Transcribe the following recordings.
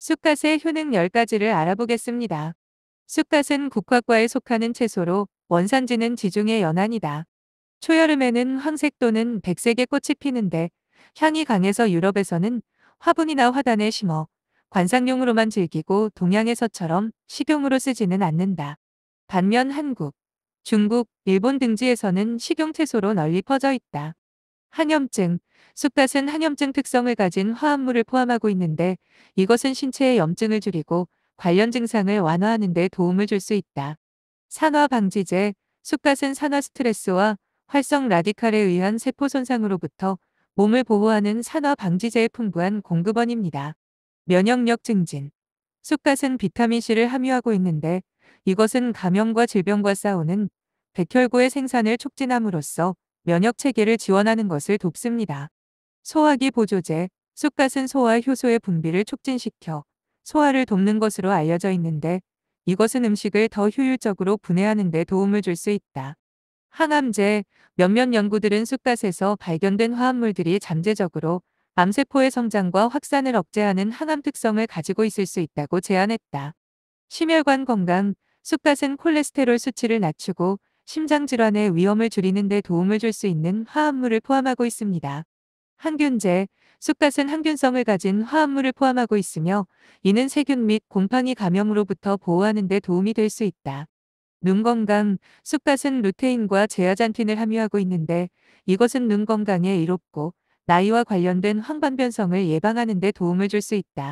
쑥갓의 효능 10가지를 알아보겠습니다. 쑥갓은 국화과에 속하는 채소로 원산지는 지중해 연안이다. 초여름에는 황색 또는 백색의 꽃이 피는데 향이 강해서 유럽에서는 화분이나 화단에 심어 관상용으로만 즐기고 동양에서처럼 식용으로 쓰지는 않는다. 반면 한국, 중국, 일본 등지에서는 식용채소로 널리 퍼져 있다. 항염증. 쑥갓은 항염증 특성을 가진 화합물을 포함하고 있는데 이것은 신체의 염증을 줄이고 관련 증상을 완화하는 데 도움을 줄 수 있다. 산화 방지제. 쑥갓은 산화 스트레스와 활성 라디칼에 의한 세포 손상으로부터 몸을 보호하는 산화 방지제의 풍부한 공급원입니다. 면역력 증진. 쑥갓은 비타민C를 함유하고 있는데 이것은 감염과 질병과 싸우는 백혈구의 생산을 촉진함으로써 면역 체계를 지원하는 것을 돕습니다. 소화기 보조제. 쑥갓은 소화 효소의 분비를 촉진시켜 소화를 돕는 것으로 알려져 있는데 이것은 음식을 더 효율적으로 분해하는 데 도움을 줄 수 있다. 항암제. 몇몇 연구들은 쑥갓에서 발견된 화합물들이 잠재적으로 암세포의 성장과 확산을 억제하는 항암 특성을 가지고 있을 수 있다고 제안했다. 심혈관 건강. 쑥갓은 콜레스테롤 수치를 낮추고 심장 질환의 위험을 줄이는 데 도움을 줄 수 있는 화합물을 포함하고 있습니다. 항균제. 쑥갓은 항균성을 가진 화합물을 포함하고 있으며 이는 세균 및 곰팡이 감염으로부터 보호하는 데 도움이 될 수 있다. 눈 건강. 쑥갓은 루테인과 제아잔틴을 함유하고 있는데 이것은 눈 건강에 이롭고 나이와 관련된 황반변성을 예방하는 데 도움을 줄 수 있다.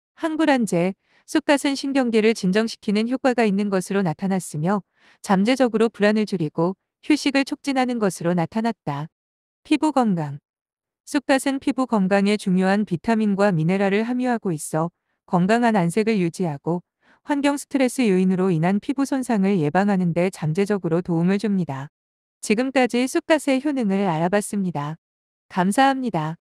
항불안제. 쑥갓은 신경계를 진정시키는 효과가 있는 것으로 나타났으며 잠재적으로 불안을 줄이고 휴식을 촉진하는 것으로 나타났다. 피부 건강. 쑥갓은 피부 건강에 중요한 비타민과 미네랄을 함유하고 있어 건강한 안색을 유지하고 환경 스트레스 요인으로 인한 피부 손상을 예방하는 데 잠재적으로 도움을 줍니다. 지금까지 쑥갓의 효능을 알아봤습니다. 감사합니다.